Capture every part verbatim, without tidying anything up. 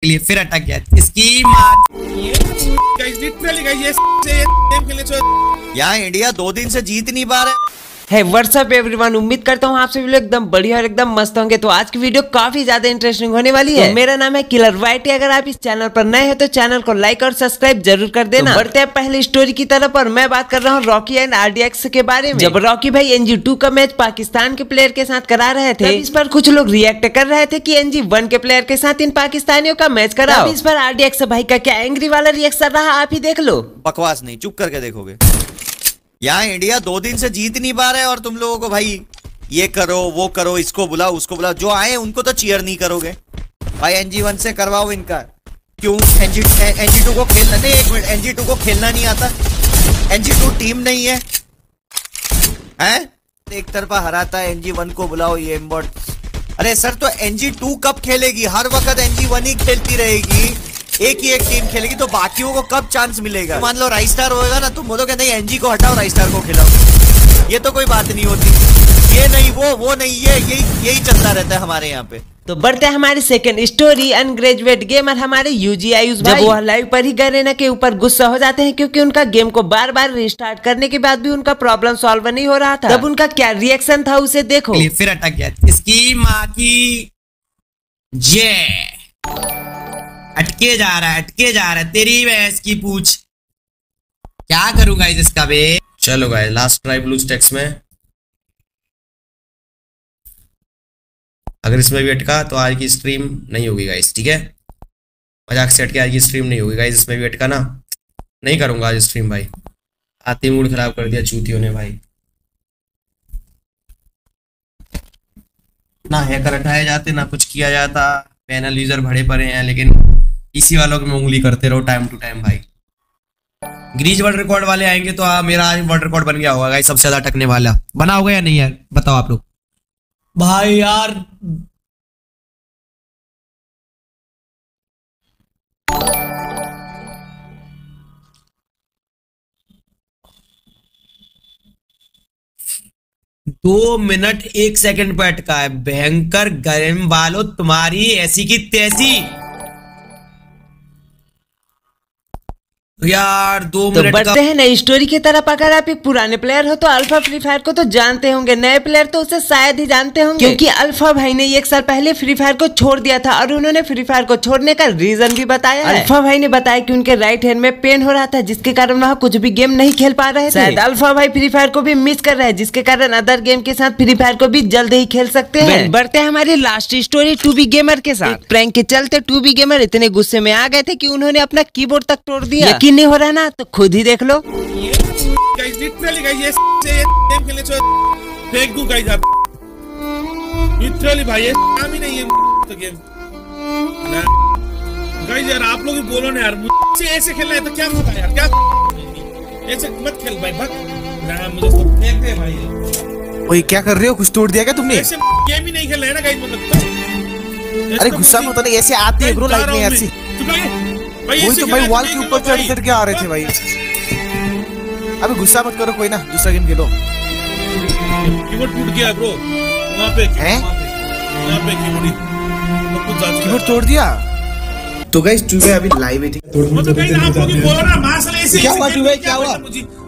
लिए फिर अटक गया इसकी माँ। यहाँ इंडिया दो दिन से जीत नहीं पा रहे। है व्हाट्सअप एवरीवन, उम्मीद करता हूँ आप सभी लोग एकदम बढ़िया और एकदम मस्त होंगे। तो आज की वीडियो काफी ज्यादा इंटरेस्टिंग होने वाली है। तो मेरा नाम है किलर वाइटी। अगर आप इस चैनल पर नए हैं तो चैनल को लाइक और सब्सक्राइब जरूर कर देना। तो बढ़ते हैं पहले स्टोरी की तरफ और मैं बात कर रहा हूँ रॉकी एंड आरडीएक्स के बारे में। जब रॉकी भाई एनजी टू का मैच पाकिस्तान के प्लेयर के साथ करा रहे थे, इस पर कुछ लोग रिएक्ट कर रहे थे कि एनजी वन के प्लेयर के साथ इन पाकिस्तानियों का मैच कराओ। इस पर आरडीएक्स भाई का क्या एंग्री वाला रिएक्शन रहा, आप ही देख लो। बकवास नहीं, चुप करके देखोगे। यहाँ इंडिया दो दिन से जीत नहीं पा रहे और तुम लोगों को भाई ये करो वो करो, इसको बुलाओ उसको बुलाओ, जो आए उनको तो चीयर नहीं करोगे भाई। एनजी वन से करवाओ इनका। क्यों एनजी एनजी टू को खेलना नहीं, एक मिनट, एनजी टू को खेलना नहीं आता? एनजी टू टीम नहीं है हैं? एक तरफा हराता है, एनजी वन को बुलाओ ये एम्बॉट। अरे सर तो एनजी टू कब खेलेगी? हर वक्त एनजी वन ही खेलती रहेगी, एक ही एक टीम खेलेगी, तो बाकियों को कब चांस मिलेगा? मान लो राइस स्टार होएगा ना, तुम बोलोगे नहीं एनजी को हटाओ राइस स्टार को खिलाओ। ये तो कोई बात नहीं होती। ये नहीं वो वो नहीं ये यही यही चलता रहता है हमारे यहाँ पे। तो बढ़ते हैं हमारी सेकंड स्टोरी। अनग्रेजुएट गेमर हमारे यूजी आयुष भाई, जब वो लाइव पर ही गरेना के ऊपर गुस्सा हो जाते हैं क्योंकि उनका गेम को बार बार रिस्टार्ट करने के बाद भी उनका प्रॉब्लम सॉल्व नहीं हो रहा था। तब उनका क्या रिएक्शन था उसे देखो। फिर अटक गया इसकी माँ की जे अटके जा रहा है अटके जा रहा है तेरी भैंस की पूछ। क्या करूंगा इसका बे। चलो guys last try BlueStacks में, अगर इसमें भी अटका तो आज की स्ट्रीम नहीं होगी गाइस, ठीक है? मजाक से अटके आज की स्ट्रीम नहीं होगी गाइस। इसमें भी अटका ना, नहीं करूंगा आज स्ट्रीम भाई। आते मूड खराब कर दिया चूतियों ने भाई। ना हैकर हटाए जाते ना कुछ किया जाता, पैनल यूजर भरे पड़े हैं, लेकिन इसी वालों की उंगली करते रहो टाइम टू टाइम भाई। ग्रीज वर्ल्ड रिकॉर्ड वाले आएंगे तो आ, मेरा आज वर्ल्ड रिकॉर्ड बन गया होगा गाइस, सबसे ज्यादा टकने वाला। बना होगा या नहीं यार, बताओ आप लोग भाई यार। दो मिनट एक सेकंड पे अटका है। भयंकर गर्म वालों तुम्हारी ऐसी की तैसी यार। दो तो मिनट बढ़ते हैं नई स्टोरी की तरफ। अगर आप एक पुराने प्लेयर हो तो अल्फा फ्री फायर को तो जानते होंगे, नए प्लेयर तो उसे शायद ही जानते होंगे क्योंकि अल्फा भाई ने एक साल पहले फ्री फायर को छोड़ दिया था और उन्होंने फ्री फायर को छोड़ने का रीजन भी बताया है। अल्फा भाई ने बताया कि उनके राइट हैंड में पेन हो रहा था जिसके कारण वह कुछ भी गेम नहीं खेल पा रहे थे। शायद अल्फा भाई फ्री फायर को भी मिस कर रहे हैं जिसके कारण अदर गेम के साथ फ्री फायर को भी जल्द ही खेल सकते हैं। बढ़ते हैं हमारी last story two B gamer के साथ। प्रैंक के चलते टू बी गेमर इतने गुस्से में आ गए थे कि उन्होंने अपना कीबोर्ड तक तोड़ दिया। यकीन नहीं हो रहा ना तो खुद ही देख लो। गाइस लिटरली गाइस ये गेम खेलने से फेंक दूं गाइस आप। लिटरली भाई ये काम ही नहीं है तो गेम ना गाइस यार। आप लोग भी बोलो ना यार, मुझसे ऐसे खेलना है तो क्या होगा यार, क्या ऐसे मत खेल भाई, मत ना मुझे तो फेंक दे भाई। ओए क्या कर रहे हो, कुछ तोड़ दिया क्या तुमने? ऐसे गेम ही नहीं खेलना है ना गाइस, मतलब अरे गुस्सा मत होना, ऐसे आते हैं ब्रो लाइफ में यार से। वही तो भाई वॉल के ऊपर चढ़ चढ़ के आ रहे थे भाई। अभी गुस्सा मत करो, कोई ना दूसरा गेम खेलो। कीबोर्ड टूट गया ब्रो वहां पे हैं, यहां पे कीबोर्ड कीबोर्ड तोड़ दिया। तो गाइस चुवे अभी लाइव है, ठीक है? तो गाइस आप लोग भी बोलो ना मास्टर ऐसे क्या हुआ चुवे, क्या हुआ?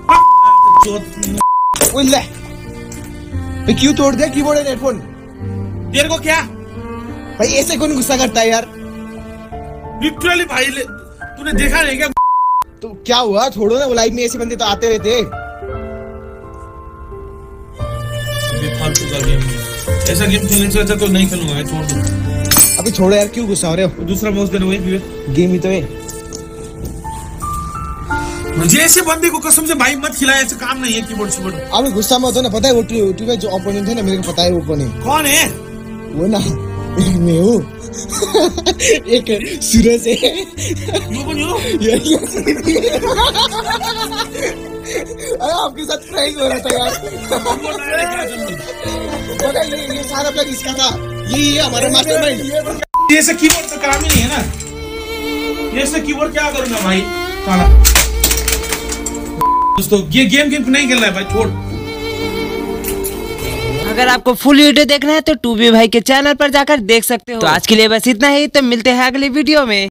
ओए ले भाई क्यों तोड़ दिया कीबोर्ड एंड हेडफोन? तेरे को क्या भाई ऐसे कौन गुस्सा करता है यार? लिटरली भाई तूने देखा नहीं क्या? तो क्या हुआ, छोड़ो ना, वो लाइव में ऐसे बंदे तो आते रहते। फालतू का गेम, ऐसा गेम खेलने से अच्छा तो नहीं खेलूंगा, छोड़ दो। अभी छोड़ो यार, क्यों गुस्सा हो रहे हो? दूसरा माउस देना, वही गेम ही तो है। मुझे ऐसे बंदे को कसम से भाई मत खिलाए, ऐसे काम नहीं है कीबोर्ड शीबोर्ड। अभी गुस्सा मत हो ना, पता है वो टू में जो ओपोनेंट है ना, मेरे को पता है वो कौन है। कौन है वो ना? मैं हूँ एक सूरज है। यू कौन यू? अरे आपके साथ प्रैंक हो रहा था यार। पता ये ये सारा प्लान इसका था, ये ये हमारा मास्टरमाइंड। ये से कीबोर्ड से काम ही नहीं है ना, ये से कीबोर्ड क्या करूंगा भाई साला। दोस्तों ये गेम गेम नहीं खेलना है भाई, छोड़। अगर आपको फुल वीडियो देखना है तो टू बी भाई के चैनल पर जाकर देख सकते हो। तो आज के लिए बस इतना ही, तो मिलते हैं अगली वीडियो में।